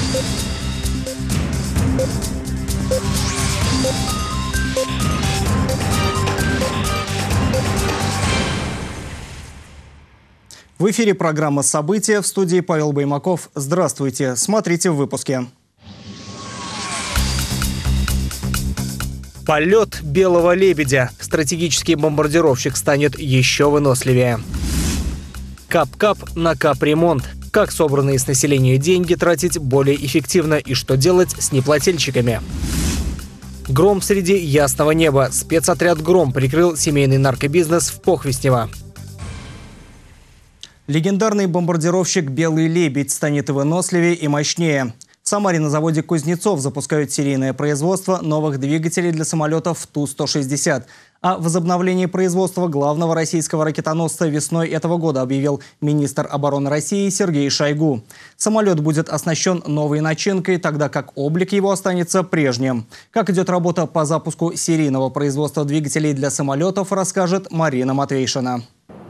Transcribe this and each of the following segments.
В эфире программа «События», в студии Павел Баймаков. Здравствуйте. Смотрите в выпуске. Полет белого лебедя. Стратегический бомбардировщик станет еще выносливее. Кап-кап на капремонт. Как собранные с населения деньги тратить более эффективно и что делать с неплательщиками. Гром среди ясного неба. Спецотряд «Гром» прикрыл семейный наркобизнес в Похвестнево. Легендарный бомбардировщик «Белый лебедь» станет выносливее и мощнее. В Самаре на заводе «Кузнецов» запускают серийное производство новых двигателей для самолетов Ту-160. О возобновлении производства главного российского ракетоносца весной этого года объявил министр обороны России Сергей Шойгу. Самолет будет оснащен новой начинкой, тогда как облик его останется прежним. Как идет работа по запуску серийного производства двигателей для самолетов, расскажет Марина Матвейшина.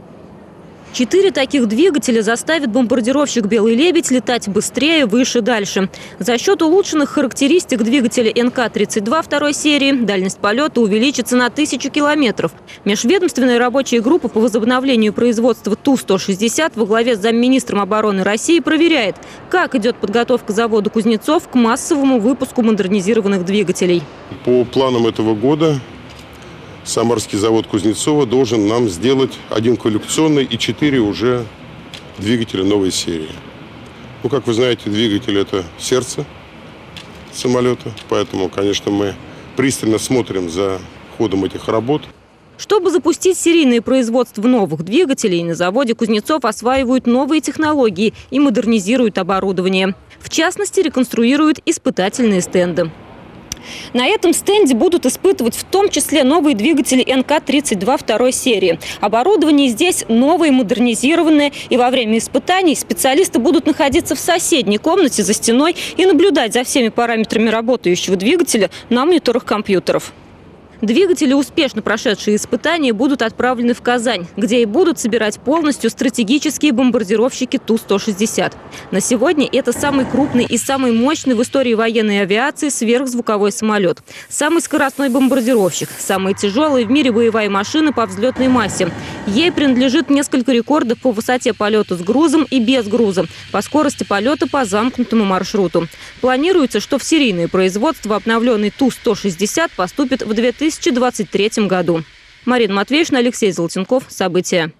4 таких двигателя заставят бомбардировщик «Белый лебедь» летать быстрее, выше, дальше. За счет улучшенных характеристик двигателя НК-32 второй серии дальность полета увеличится на 1000 километров. Межведомственная рабочая группа по возобновлению производства Ту-160 во главе с замминистром обороны России проверяет, как идет подготовка завода «Кузнецов» к массовому выпуску модернизированных двигателей. По планам этого года Самарский завод Кузнецова должен нам сделать 1 коллекционный и 4 уже двигателя новой серии. Ну, как вы знаете, двигатель – это сердце самолета, поэтому, конечно, мы пристально смотрим за ходом этих работ. Чтобы запустить серийное производство новых двигателей, на заводе Кузнецов осваивают новые технологии и модернизируют оборудование. В частности, реконструируют испытательные стенды. На этом стенде будут испытывать в том числе новые двигатели НК-32 второй серии. Оборудование здесь новое, модернизированное. И во время испытаний специалисты будут находиться в соседней комнате за стеной и наблюдать за всеми параметрами работающего двигателя на мониторах компьютеров. Двигатели, успешно прошедшие испытания, будут отправлены в Казань, где и будут собирать полностью стратегические бомбардировщики Ту-160. На сегодня это самый крупный и самый мощный в истории военной авиации сверхзвуковой самолет. Самый скоростной бомбардировщик, самая тяжелая в мире боевая машина по взлетной массе. Ей принадлежит несколько рекордов по высоте полета с грузом и без груза, по скорости полета по замкнутому маршруту. Планируется, что в серийное производство обновленный Ту-160 поступит в 2023 году. Марина Матвейшина, Алексей Золотенков. События.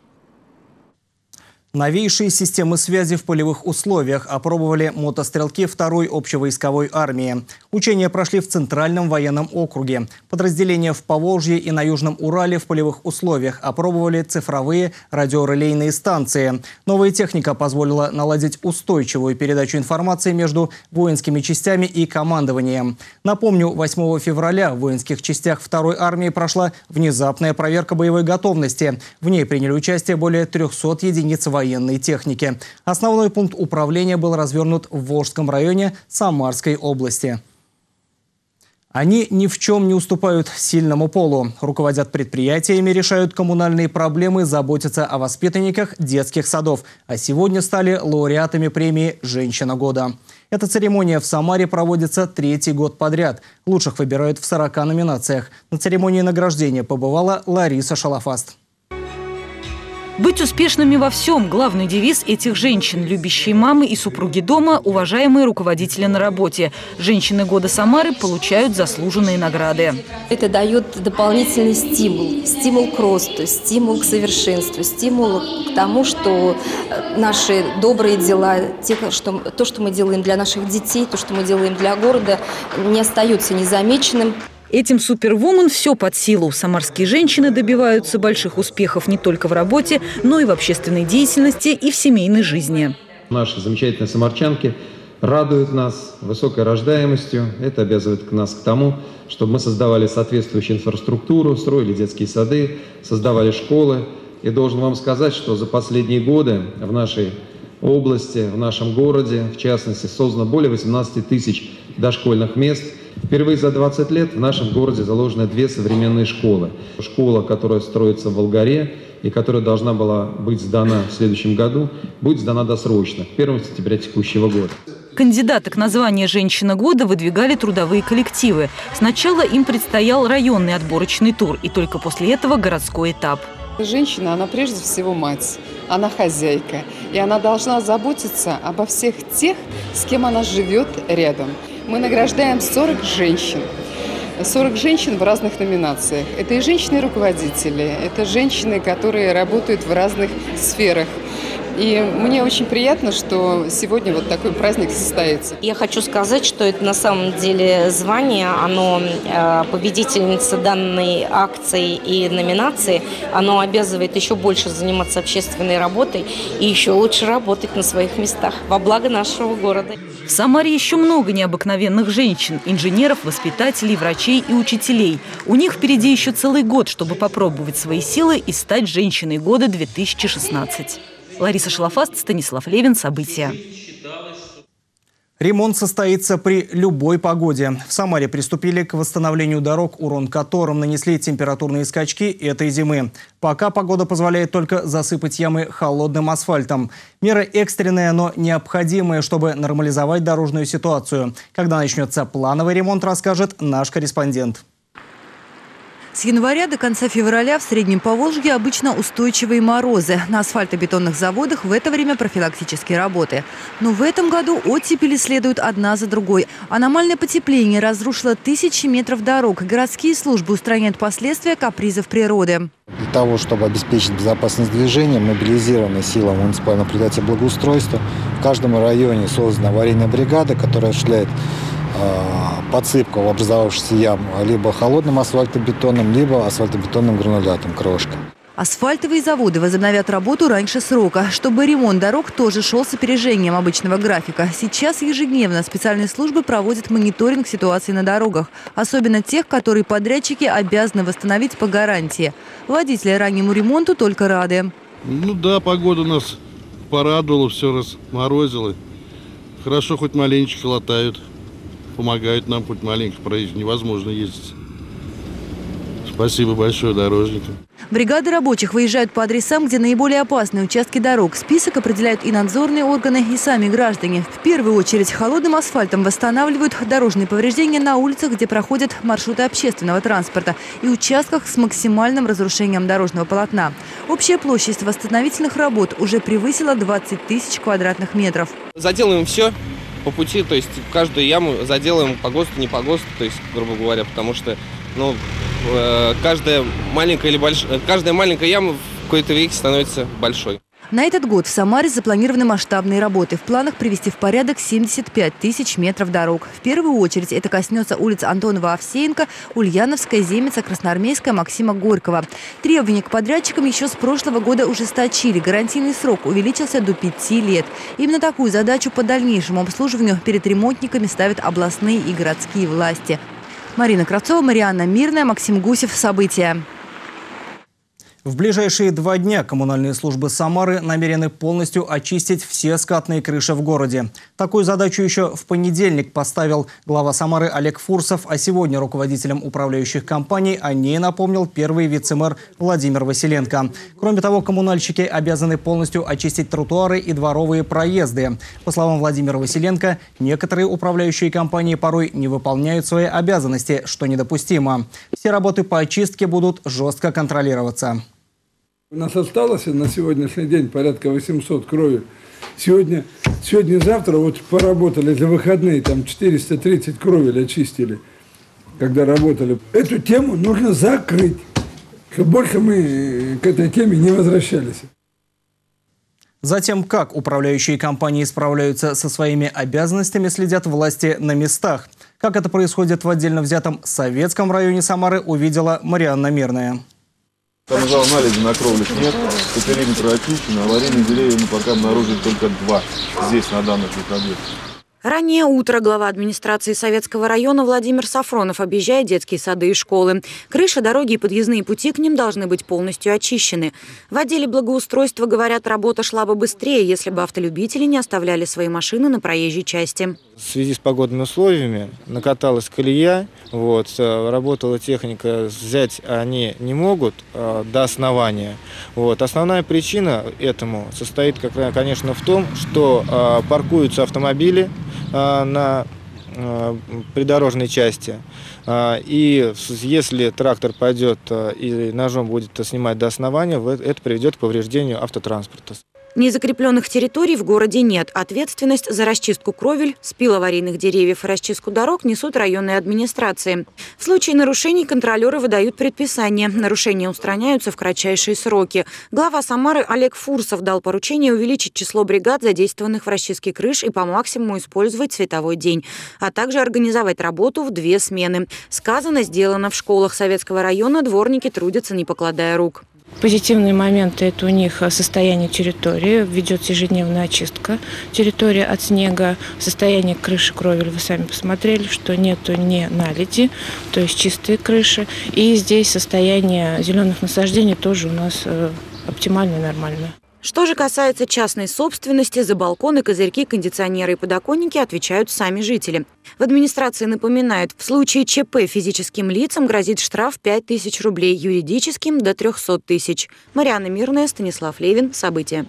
Новейшие системы связи в полевых условиях опробовали мотострелки 2-й общевойсковой армии. Учения прошли в Центральном военном округе. Подразделения в Поволжье и на Южном Урале в полевых условиях опробовали цифровые радиорелейные станции. Новая техника позволила наладить устойчивую передачу информации между воинскими частями и командованием. Напомню, 8 февраля в воинских частях 2-й армии прошла внезапная проверка боевой готовности. В ней приняли участие более 300 единиц военной техники. Основной пункт управления был развернут в Волжском районе Самарской области. Они ни в чем не уступают сильному полу. Руководят предприятиями, решают коммунальные проблемы, заботятся о воспитанниках детских садов. А сегодня стали лауреатами премии «Женщина года». Эта церемония в Самаре проводится 3-й год подряд. Лучших выбирают в 40 номинациях. На церемонии награждения побывала Лариса Шалафаст. Быть успешными во всем – главный девиз этих женщин. Любящие мамы и супруги дома, уважаемые руководители на работе. Женщины года Самары получают заслуженные награды. Это дает дополнительный стимул. Стимул к росту, стимул к совершенству, стимул к тому, что наши добрые дела, то, что мы делаем для наших детей, то, что мы делаем для города, не остается незамеченным. Этим супервумен все под силу. Самарские женщины добиваются больших успехов не только в работе, но и в общественной деятельности и в семейной жизни. Наши замечательные самарчанки радуют нас высокой рождаемостью. Это обязывает нас к тому, чтобы мы создавали соответствующую инфраструктуру, строили детские сады, создавали школы. И должен вам сказать, что за последние годы в нашей области, в нашем городе, в частности, создано более 18 тысяч дошкольных мест. Впервые за 20 лет в нашем городе заложены 2 современные школы. Школа, которая строится в Волгаре и которая должна была быть сдана в следующем году, будет сдана досрочно, 1 сентября текущего года. Кандидаток на звание «Женщина года» выдвигали трудовые коллективы. Сначала им предстоял районный отборочный тур, и только после этого городской этап. Женщина, она прежде всего мать, она хозяйка, и она должна заботиться обо всех тех, с кем она живет рядом. Мы награждаем 40 женщин. 40 женщин в разных номинациях. Это и женщины-руководители, это женщины, которые работают в разных сферах. И мне очень приятно, что сегодня вот такой праздник состоится. Я хочу сказать, что это на самом деле звание, оно победительница данной акции и номинации, оно обязывает еще больше заниматься общественной работой и еще лучше работать на своих местах во благо нашего города. В Самаре еще много необыкновенных женщин – инженеров, воспитателей, врачей и учителей. У них впереди еще целый год, чтобы попробовать свои силы и стать женщиной года 2016. Лариса Шалафаст, Станислав Левин. События. Ремонт состоится при любой погоде. В Самаре приступили к восстановлению дорог, урон которым нанесли температурные скачки этой зимы. Пока погода позволяет только засыпать ямы холодным асфальтом. Мера экстренная, но необходимая, чтобы нормализовать дорожную ситуацию. Когда начнется плановый ремонт, расскажет наш корреспондент. С января до конца февраля в Среднем Поволжье обычно устойчивые морозы. На асфальтобетонных заводах в это время профилактические работы. Но в этом году оттепели следуют одна за другой. Аномальное потепление разрушило тысячи метров дорог. Городские службы устраняют последствия капризов природы. Для того, чтобы обеспечить безопасность движения, мобилизированы силы муниципального предприятия благоустройства. В каждом районе создана аварийная бригада, которая осуществляет подсыпку в образовавшиеся ямы либо холодным асфальтобетоном, либо асфальтобетонным гранулятом, крошкой. Асфальтовые заводы возобновят работу раньше срока, чтобы ремонт дорог тоже шел с опережением обычного графика. Сейчас ежедневно специальные службы проводят мониторинг ситуации на дорогах, особенно тех, которые подрядчики обязаны восстановить по гарантии. Водители раннему ремонту только рады. Ну да, погода нас порадовала, все разморозила. Хорошо, хоть маленечко латают. Помогают нам хоть маленько проезжать. Невозможно ездить. Спасибо большое дорожникам. Бригады рабочих выезжают по адресам, где наиболее опасные участки дорог. Список определяют и надзорные органы, и сами граждане. В первую очередь холодным асфальтом восстанавливают дорожные повреждения на улицах, где проходят маршруты общественного транспорта, и участках с максимальным разрушением дорожного полотна. Общая площадь восстановительных работ уже превысила 20 тысяч квадратных метров. Заделаем все по пути, то есть каждую яму заделаем по ГОСТу, не по ГОСТу, то есть, грубо говоря, потому что каждая маленькая яма в какой-то веке становится большой. На этот год в Самаре запланированы масштабные работы. В планах привести в порядок 75 тысяч метров дорог. В первую очередь это коснется улиц Антонова-Овсеенко, Ульяновская, Земица, Красноармейская, Максима Горького. Требования к подрядчикам еще с прошлого года ужесточили. Гарантийный срок увеличился до 5 лет. Именно такую задачу по дальнейшему обслуживанию перед ремонтниками ставят областные и городские власти. Марина Кравцова, Марианна Мирная, Максим Гусев. События. В ближайшие 2 дня коммунальные службы Самары намерены полностью очистить все скатные крыши в городе. Такую задачу еще в понедельник поставил глава Самары Олег Фурсов, а сегодня руководителям управляющих компаний о ней напомнил первый вице-мэр Владимир Василенко. Кроме того, коммунальщики обязаны полностью очистить тротуары и дворовые проезды. По словам Владимира Василенко, некоторые управляющие компании порой не выполняют свои обязанности, что недопустимо. Все работы по очистке будут жестко контролироваться. У нас осталось на сегодняшний день порядка 800 крови. Сегодня-завтра вот поработали за выходные, там 430 кровель очистили, когда работали. Эту тему нужно закрыть, чтобы больше мы к этой теме не возвращались. Затем, как управляющие компании справляются со своими обязанностями, следят власти на местах. Как это происходит в отдельно взятом Советском районе Самары, увидела Марианна Мирная. Там уже анализа на кровле нет, по периметру очищено, аварийные деревья мы пока обнаружили только 2 здесь, на данных объектах. Раннее утро глава администрации Советского района Владимир Сафронов объезжает детские сады и школы. Крыши, дороги и подъездные пути к ним должны быть полностью очищены. В отделе благоустройства говорят, работа шла бы быстрее, если бы автолюбители не оставляли свои машины на проезжей части. В связи с погодными условиями накаталась колея, работала техника, взять они не могут до основания. Основная причина этому состоит, конечно, в том, что паркуются автомобили на придорожной части. И если трактор пойдет и ножом будет снимать до основания, это приведет к повреждению автотранспорта. Незакрепленных территорий в городе нет. Ответственность за расчистку кровель, спил аварийных деревьев и расчистку дорог несут районные администрации. В случае нарушений контролеры выдают предписания. Нарушения устраняются в кратчайшие сроки. Глава Самары Олег Фурсов дал поручение увеличить число бригад, задействованных в расчистке крыш, и по максимуму использовать световой день, а также организовать работу в 2 смены. Сказано, сделано. В школах Советского района дворники трудятся, не покладая рук. Позитивные моменты – это у них состояние территории, ведется ежедневная очистка территории от снега, состояние крыши кровель, вы сами посмотрели, что нету ни наледи, то есть чистые крыши. И здесь состояние зеленых насаждений тоже у нас оптимальное, нормальное. Что же касается частной собственности, за балконы, козырьки, кондиционеры и подоконники отвечают сами жители. В администрации напоминают, в случае ЧП физическим лицам грозит штраф 5000 рублей, юридическим – до 300 тысяч. Марьяна Мирная, Станислав Левин. События.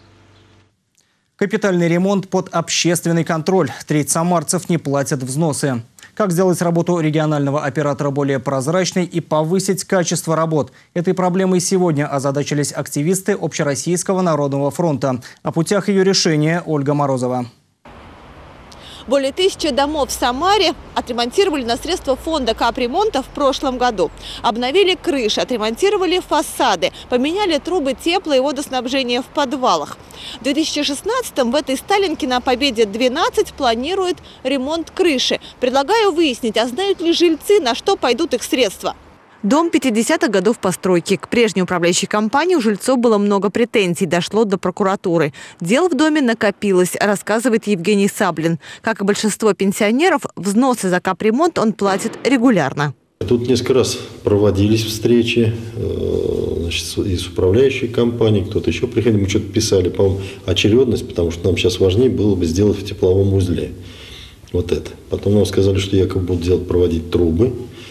Капитальный ремонт под общественный контроль. Треть самарцев не платят взносы. Как сделать работу регионального оператора более прозрачной и повысить качество работ? Этой проблемой сегодня озадачились активисты Общероссийского народного фронта. О путях ее решения Ольга Морозова. Более 1000 домов в Самаре отремонтировали на средства фонда капремонта в прошлом году. Обновили крыши, отремонтировали фасады, поменяли трубы тепло- и водоснабжения в подвалах. В 2016-м в этой Сталинке на Победе 12 планирует ремонт крыши. Предлагаю выяснить, а знают ли жильцы, на что пойдут их средства. Дом 50-х годов постройки. К прежней управляющей компании у жильцов было много претензий, дошло до прокуратуры. Дел в доме накопилось, рассказывает Евгений Саблин. Как и большинство пенсионеров, взносы за капремонт он платит регулярно. Тут несколько раз проводились встречи, значит, и с управляющей компанией, кто-то еще приходил, мы что-то писали, по-моему, очередность, потому что нам сейчас важнее было бы сделать в тепловом узле. Вот это. Потом нам сказали, что якобы будут проводить трубы.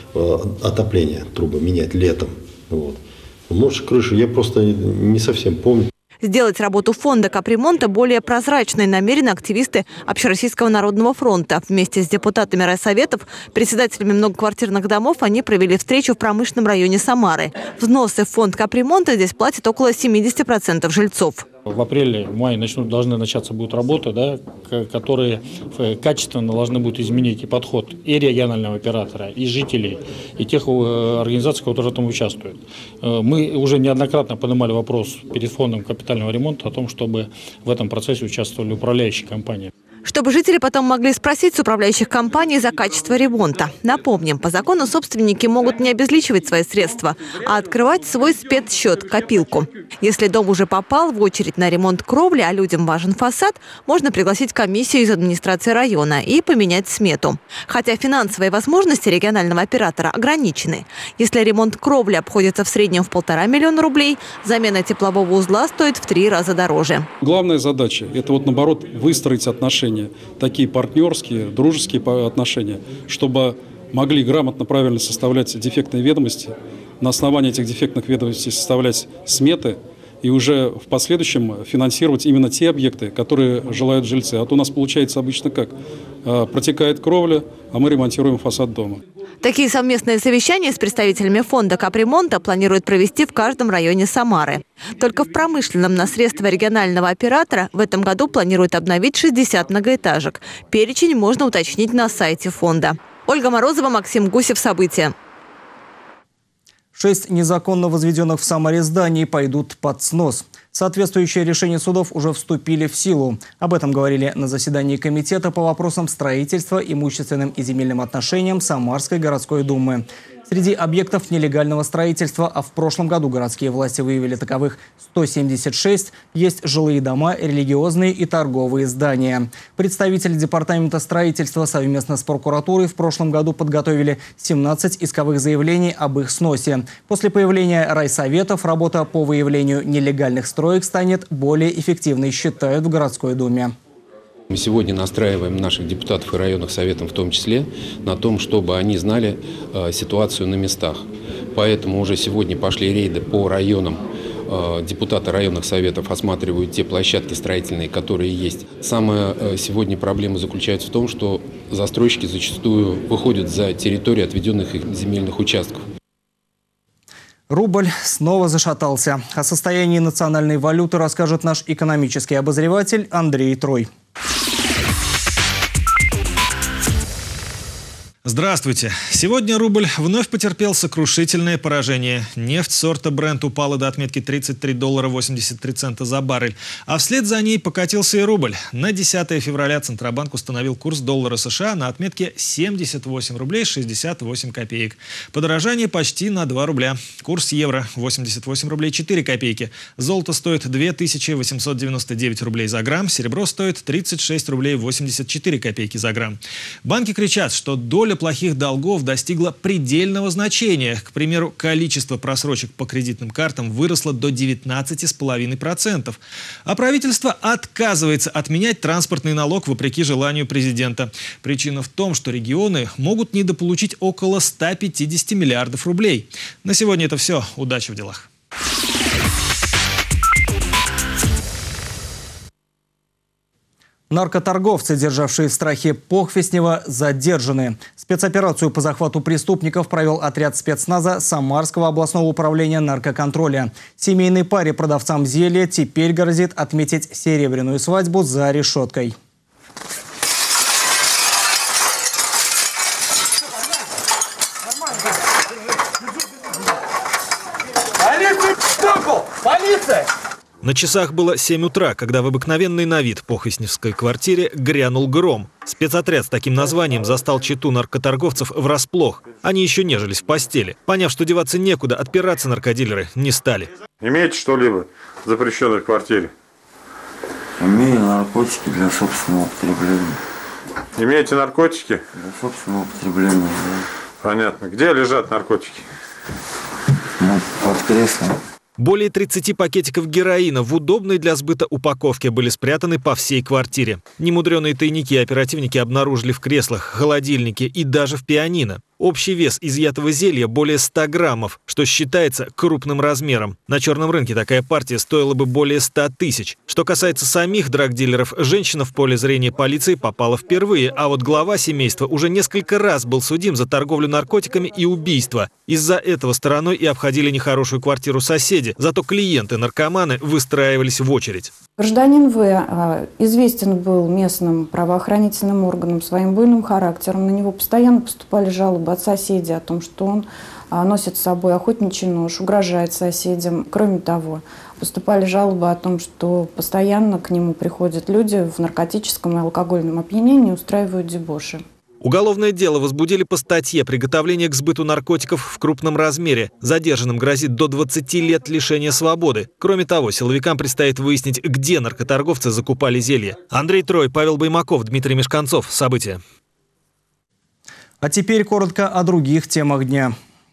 Отопление трубы менять летом. Вот. Может, крышу я просто не совсем помню. Сделать работу фонда капремонта более прозрачной намерены активисты Общероссийского народного фронта. Вместе с депутатами райсоветов, председателями многоквартирных домов они провели встречу в промышленном районе Самары. Взносы в фонд капремонта здесь платят около 70% жильцов. В апреле-мае должны начаться будут работы, да, которые качественно должны будут изменить и подход и регионального оператора, и жителей, и тех организаций, которые в этом участвуют. Мы уже неоднократно поднимали вопрос перед фондом капитального ремонта о том, чтобы в этом процессе участвовали управляющие компании. Чтобы жители потом могли спросить с управляющих компаний за качество ремонта. Напомним, по закону собственники могут не обезличивать свои средства, а открывать свой спецсчет – копилку. Если дом уже попал в очередь на ремонт кровли, а людям важен фасад, можно пригласить комиссию из администрации района и поменять смету. Хотя финансовые возможности регионального оператора ограничены. Если ремонт кровли обходится в среднем в 1,5 миллиона рублей, замена теплового узла стоит в 3 раза дороже. Главная задача – это наоборот выстроить отношения, такие партнерские, дружеские отношения, чтобы могли грамотно, правильно составлять дефектные ведомости, на основании этих дефектных ведомостей составлять сметы и уже в последующем финансировать именно те объекты, которые желают жильцы. А то у нас получается обычно как? Протекает кровля, а мы ремонтируем фасад дома. Такие совместные совещания с представителями фонда капремонта планируют провести в каждом районе Самары. Только в промышленном на средства регионального оператора в этом году планируют обновить 60 многоэтажек. Перечень можно уточнить на сайте фонда. Ольга Морозова, Максим Гусев. События. 6 незаконно возведенных в Самаре зданий пойдут под снос. Соответствующие решения судов уже вступили в силу. Об этом говорили на заседании комитета по вопросам строительства, имущественным и земельным отношениям Самарской городской думы. Среди объектов нелегального строительства, а в прошлом году городские власти выявили таковых 176, есть жилые дома, религиозные и торговые здания. Представители департамента строительства совместно с прокуратурой в прошлом году подготовили 17 исковых заявлений об их сносе. После появления райсоветов работа по выявлению нелегальных строек станет более эффективной, считают в городской думе. Мы сегодня настраиваем наших депутатов и районных советов в том числе на том, чтобы они знали ситуацию на местах. Поэтому уже сегодня пошли рейды по районам депутаты районных советов осматривают те площадки строительные, которые есть. Самая сегодня проблема заключается в том, что застройщики зачастую выходят за территорию отведенных их земельных участков. Рубль снова зашатался. О состоянии национальной валюты расскажет наш экономический обозреватель Андрей Трой. Здравствуйте! Сегодня рубль вновь потерпел сокрушительное поражение. Нефть сорта Brent упала до отметки $33.83 за баррель. А вслед за ней покатился и рубль. На 10 февраля Центробанк установил курс доллара США на отметке 78 рублей 68 копеек. Подорожание почти на 2 рубля. Курс евро 88 рублей 4 копейки. Золото стоит 2899 рублей за грамм. Серебро стоит 36 рублей 84 копейки за грамм. Банки кричат, что доля плохих долгов достигла предельного значения. К примеру, количество просрочек по кредитным картам выросло до 19,5%. А правительство отказывается отменять транспортный налог вопреки желанию президента. Причина в том, что регионы могут недополучить около 150 миллиардов рублей. На сегодня это все. Удачи в делах. Наркоторговцы, державшие в страхе Похвестнева, задержаны. Спецоперацию по захвату преступников провел отряд спецназа Самарского областного управления наркоконтроля. Семейной паре продавцам зелья теперь грозит отметить серебряную свадьбу за решеткой. Полиция! На часах было 7 утра, когда в обыкновенной на вид похвестневской квартире грянул гром. Спецотряд с таким названием застал чету наркоторговцев врасплох. Они еще нежились в постели. Поняв, что деваться некуда, отпираться наркодилеры не стали. Имеете что-либо запрещенное в квартире? Имею наркотики для собственного употребления. Имеете наркотики? Для собственного употребления, да. Понятно. Где лежат наркотики? Под креслом. Более 30 пакетиков героина в удобной для сбыта упаковке были спрятаны по всей квартире. Немудреные тайники оперативники обнаружили в креслах, холодильнике и даже в пианино. Общий вес изъятого зелья более 100 граммов, что считается крупным размером. На черном рынке такая партия стоила бы более 100 тысяч. Что касается самих драгдилеров, женщина в поле зрения полиции попала впервые, а вот глава семейства уже несколько раз был судим за торговлю наркотиками и убийство. Из-за этого стороной и обходили нехорошую квартиру соседи, зато клиенты-наркоманы выстраивались в очередь. Гражданин В. известен был местным правоохранительным органам своим буйным характером. На него постоянно поступали жалобы от соседей о том, что он носит с собой охотничий нож, угрожает соседям. Кроме того, поступали жалобы о том, что постоянно к нему приходят люди в наркотическом и алкогольном опьянении и устраивают дебоши. Уголовное дело возбудили по статье «Приготовление к сбыту наркотиков в крупном размере». Задержанным грозит до 20 лет лишения свободы. Кроме того, силовикам предстоит выяснить, где наркоторговцы закупали зелье. Андрей Трой, Павел Баймаков, Дмитрий Мешканцов. События. А теперь коротко о других темах дня.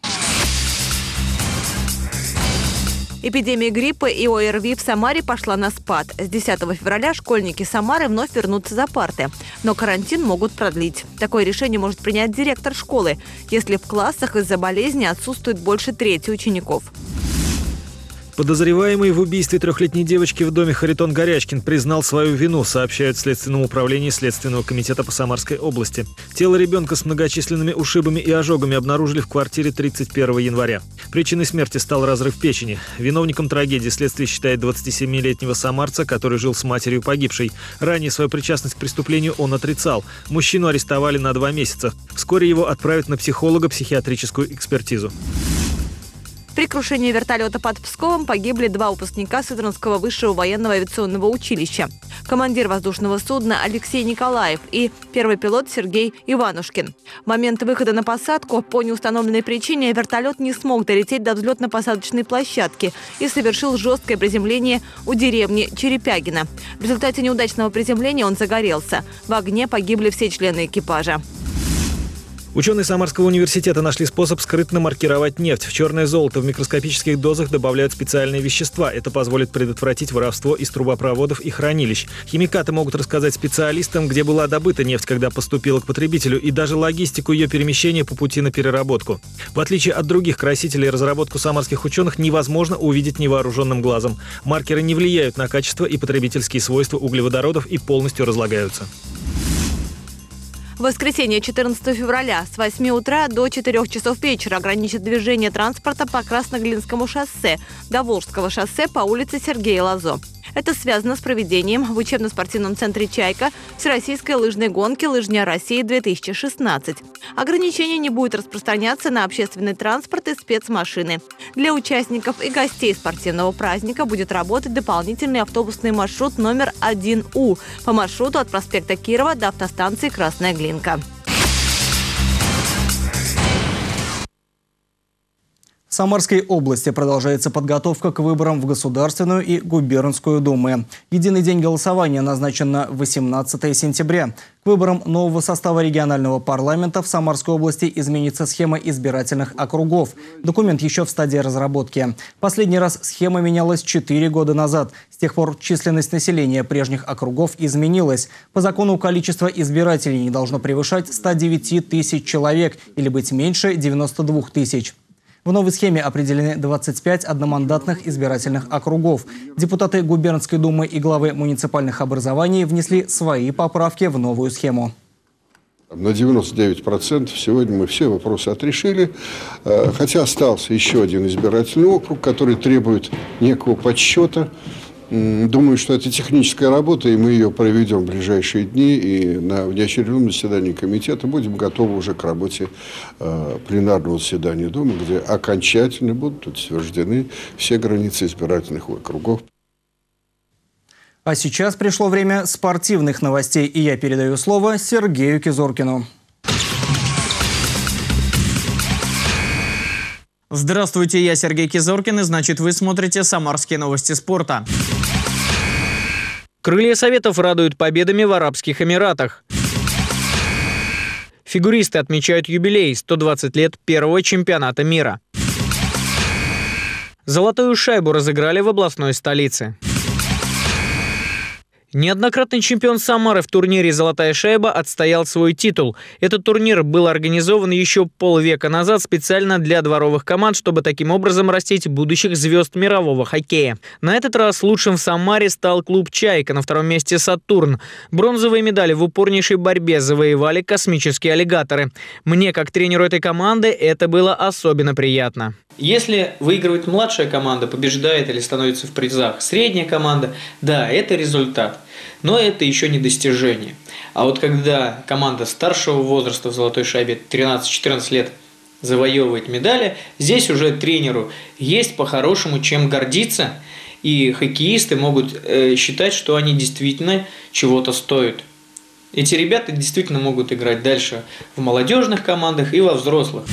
Эпидемия гриппа и ОРВИ в Самаре пошла на спад. С 10 февраля школьники Самары вновь вернутся за парты. Но карантин могут продлить. Такое решение может принять директор школы, если в классах из-за болезни отсутствует больше трети учеников. Подозреваемый в убийстве трехлетней девочки в доме Харитон Горячкин признал свою вину, сообщают в Следственном управлении Следственного комитета по Самарской области. Тело ребенка с многочисленными ушибами и ожогами обнаружили в квартире 31 января. Причиной смерти стал разрыв печени. Виновником трагедии следствие считает 27-летнего самарца, который жил с матерью погибшей. Ранее свою причастность к преступлению он отрицал. Мужчину арестовали на 2 месяца. Вскоре его отправят на психолого-психиатрическую экспертизу. При крушении вертолета под Псковом погибли 2 выпускника Сызранского высшего военного авиационного училища. Командир воздушного судна Алексей Николаев и первый пилот Сергей Иванушкин. В момент выхода на посадку по неустановленной причине вертолет не смог долететь до взлетно-посадочной площадки и совершил жесткое приземление у деревни Черепягино. В результате неудачного приземления он загорелся. В огне погибли все члены экипажа. Ученые Самарского университета нашли способ скрытно маркировать нефть. В черное золото в микроскопических дозах добавляют специальные вещества. Это позволит предотвратить воровство из трубопроводов и хранилищ. Химикаты могут рассказать специалистам, где была добыта нефть, когда поступила к потребителю, и даже логистику ее перемещения по пути на переработку. В отличие от других красителей, разработку самарских ученых невозможно увидеть невооруженным глазом. Маркеры не влияют на качество и потребительские свойства углеводородов и полностью разлагаются. В воскресенье 14 февраля с 8 утра до 4 часов вечера ограничит движение транспорта по Красноглинскому шоссе до Волжского шоссе по улице Сергея Лазо. Это связано с проведением в учебно-спортивном центре «Чайка» Всероссийской лыжной гонки «Лыжня России-2016». Ограничение не будет распространяться на общественный транспорт и спецмашины. Для участников и гостей спортивного праздника будет работать дополнительный автобусный маршрут номер 1У по маршруту от проспекта Кирова до автостанции «Красная Глинка». В Самарской области продолжается подготовка к выборам в Государственную и Губернскую Думы. Единый день голосования назначен на 18 сентября. К выборам нового состава регионального парламента в Самарской области изменится схема избирательных округов. Документ еще в стадии разработки. Последний раз схема менялась 4 года назад. С тех пор численность населения прежних округов изменилась. По закону количество избирателей не должно превышать 109 тысяч человек или быть меньше 92 тысяч. В новой схеме определены 25 одномандатных избирательных округов. Депутаты Губернской думы и главы муниципальных образований внесли свои поправки в новую схему. На 99% сегодня мы все вопросы отрешили, хотя остался еще один избирательный округ, который требует некого подсчета. Думаю, что это техническая работа, и мы ее проведем в ближайшие дни. И на внеочередном заседании комитета будем готовы уже к работе пленарного заседания Думы, где окончательно будут утверждены все границы избирательных округов. А сейчас пришло время спортивных новостей, и я передаю слово Сергею Кизоркину. Здравствуйте, я Сергей Кизоркин, и значит вы смотрите «Самарские новости спорта». Крылья Советов радуют победами в Арабских Эмиратах. Фигуристы отмечают юбилей – 120 лет первого чемпионата мира. Золотую шайбу разыграли в областной столице. Неоднократный чемпион Самары в турнире «Золотая шайба» отстоял свой титул. Этот турнир был организован еще полвека назад специально для дворовых команд, чтобы таким образом растить будущих звезд мирового хоккея. На этот раз лучшим в Самаре стал клуб «Чайка», на втором месте «Сатурн». Бронзовые медали в упорнейшей борьбе завоевали космические аллигаторы. Мне, как тренеру этой команды, это было особенно приятно. Если выигрывает младшая команда, побеждает или становится в призах средняя команда, да, это результат. Но это еще не достижение. А вот когда команда старшего возраста в «Золотой шайбе» 13-14 лет завоевывает медали, здесь уже тренеру есть по-хорошему чем гордиться, и хоккеисты могут считать, что они действительно чего-то стоят. Эти ребята действительно могут играть дальше в молодежных командах и во взрослых.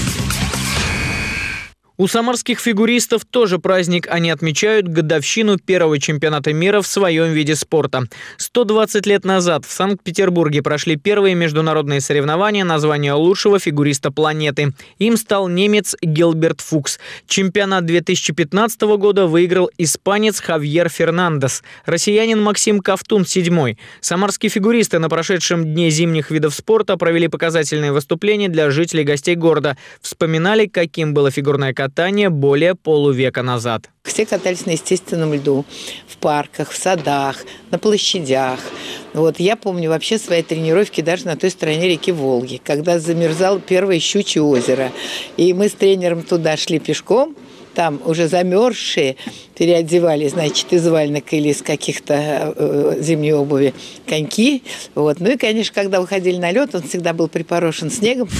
У самарских фигуристов тоже праздник. Они отмечают годовщину первого чемпионата мира в своем виде спорта. 120 лет назад в Санкт-Петербурге прошли первые международные соревнования на звание лучшего фигуриста планеты. Им стал немец Гилберт Фукс. Чемпионат 2015 года выиграл испанец Хавьер Фернандес. Россиянин Максим Ковтун – 7-й. Самарские фигуристы на прошедшем дне зимних видов спорта провели показательные выступления для жителей и гостей города. Вспоминали, каким было фигурное катание более полувека назад. Все катались на естественном льду, в парках, в садах, на площадях. Вот, я помню вообще свои тренировки даже на той стороне реки Волги, когда замерзало первое Щучье озеро. И мы с тренером туда шли пешком, там уже замерзшие, переодевали, значит, из валенок или из каких-то зимней обуви коньки. Вот. Ну и, конечно, когда выходили на лед, он всегда был припорошен снегом.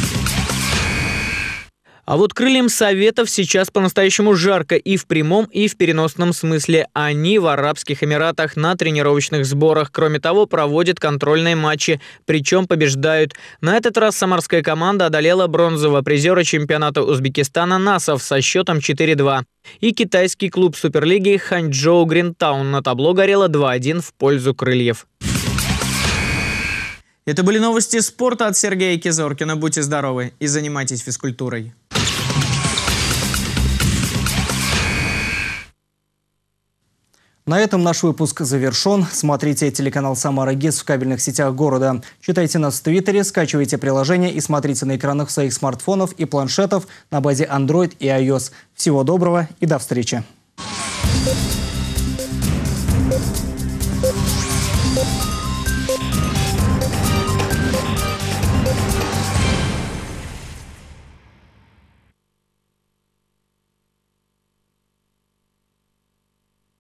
А вот крыльям Советов сейчас по-настоящему жарко и в прямом, и в переносном смысле. Они в Арабских Эмиратах на тренировочных сборах. Кроме того, проводят контрольные матчи, причем побеждают. На этот раз самарская команда одолела бронзового призера чемпионата Узбекистана Насов со счетом 4-2. И китайский клуб Суперлиги Ханчжоу Гринтаун на табло горело 2-1 в пользу крыльев. Это были новости спорта от Сергея Кизоркина. Будьте здоровы и занимайтесь физкультурой. На этом наш выпуск завершен. Смотрите телеканал «Самара ГИС» в кабельных сетях города. Читайте нас в Твиттере, скачивайте приложение и смотрите на экранах своих смартфонов и планшетов на базе Android и iOS. Всего доброго и до встречи!